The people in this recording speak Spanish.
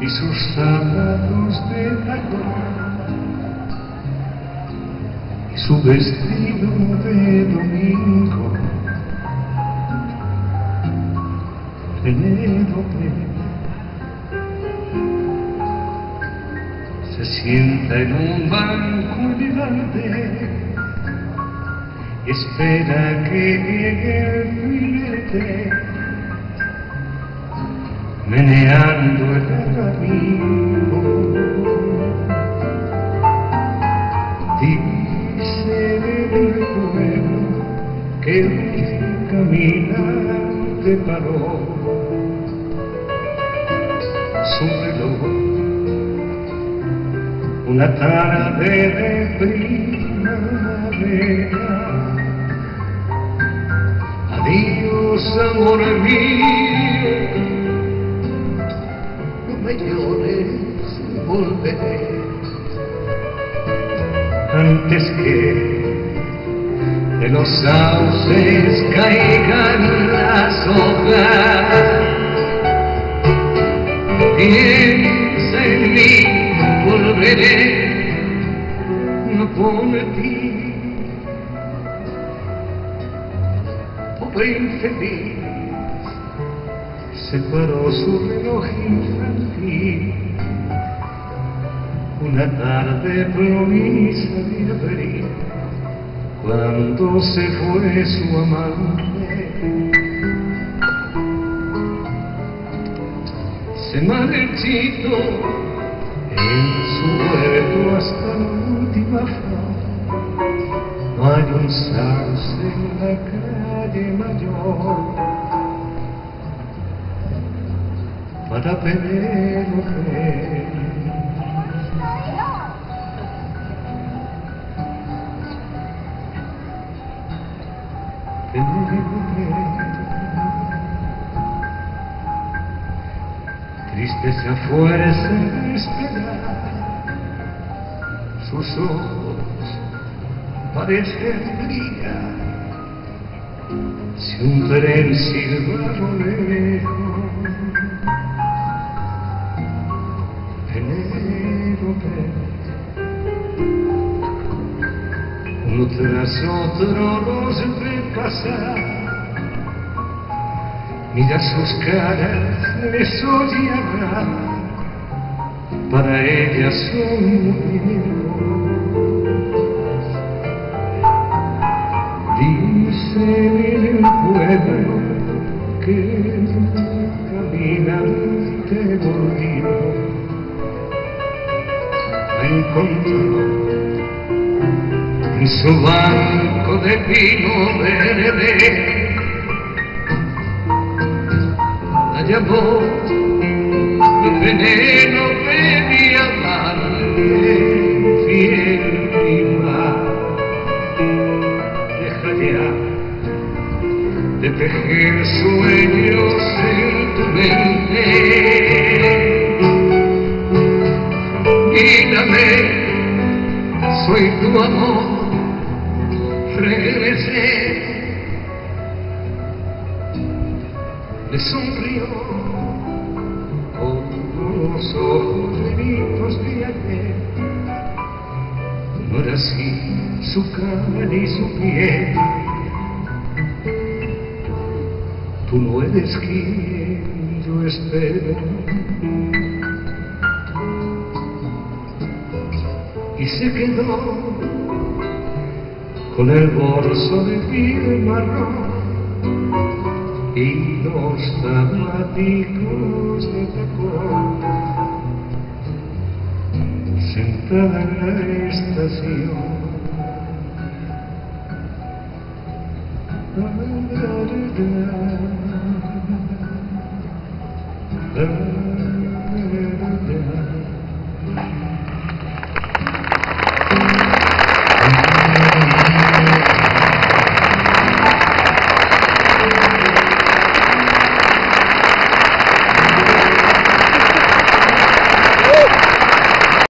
y sus zapatos de tacón y su vestido de domingo. Penélope se sienta en un banco elegante y espera que llegue el filete, meneando el camino. Dice el pueblo que un caminante paró su reloj una tarde de primavera. Adiós, amor mío, no me llores, volveré antes que de los sauces caigan las hojas. Piensa en mí, volveré, no por ti. Pobre infeliz, separó su reloj infantil una tarde promesa de abril, cuando se fue su amante. Se marchitó en su vuelo hasta la última flor. No hay un sauce en la calle mayor para Penélope. Triste se fuerza de esperar, sus ojos parecen brillar. Si un tren silba a lo lejos, Penélope, uno tras otro los ve pasar. Mira sus caras, les oye hablar, para ella son muñecos. Dicen en el pueblo que el caminante volvió, la encontró en su banco de pino verde. Llamó de Penélope mi amante fiel prima. Deja ya de tejer sueños en tu mente. Mírame, soy tu amor, regresé. Le sonrió con los ojos bonitos de ayer. No era así su cara ni su piel. Tú no eres quien yo espero. Y se quedó con el bolso de piel marrón y los zapaticos de tacón, sentada en la estación. La